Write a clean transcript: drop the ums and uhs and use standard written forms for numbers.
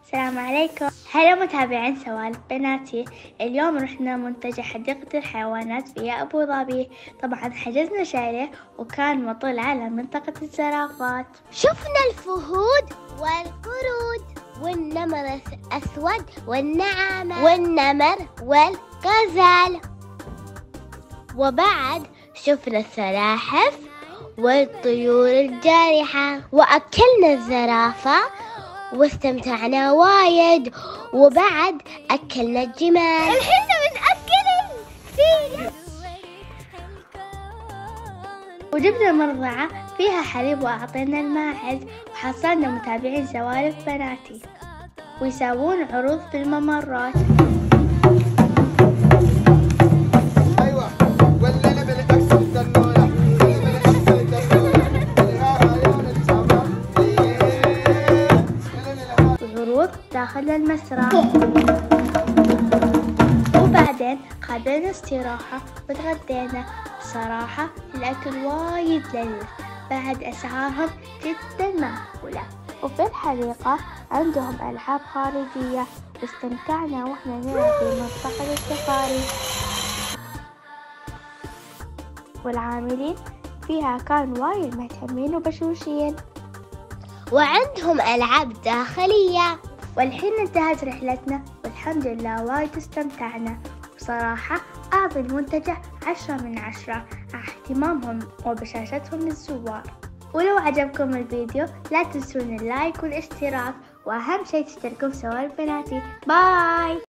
السلام عليكم. هلا متابعين سوالف بناتي. اليوم رحنا منتجع حديقة الحيوانات في أبو ظبي. طبعا حجزنا شاليه وكان مطل على منطقة الزرافات. شفنا الفهود والقرود والنمر الأسود والنعامة والنمر والغزال، وبعد شفنا السلاحف والطيور الجارحة، وأكلنا الزرافة واستمتعنا وايد، وبعد أكلنا الجمال. الحين بنأكل فيه. وجبنا مرضعة فيها حليب وأعطينا الماعز، وحصلنا متابعين سوالف بناتي ويساوون عروض في الممرات. وعروض داخل المسرح. وبعدين خذينا استراحة وتغدينا. بصراحة الأكل وايد لذيذ بعد أسعارهم جدا معقولة. وفي الحديقة عندهم ألعاب خارجية واستمتعنا وإحنا نلعب في منطقة السفاري، والعاملين فيها كانوا وايد مهتمين وبشوشين، وعندهم ألعاب داخلية. والحين انتهت رحلتنا والحمد لله وايد استمتعنا. بصراحة أعطي المنتجع 10 من 10 على اهتمامهم وبشاشتهم للزوار. ولو عجبكم الفيديو لا تنسون اللايك والاشتراك، وأهم شي تشتركوا في سوالف بناتي. باي.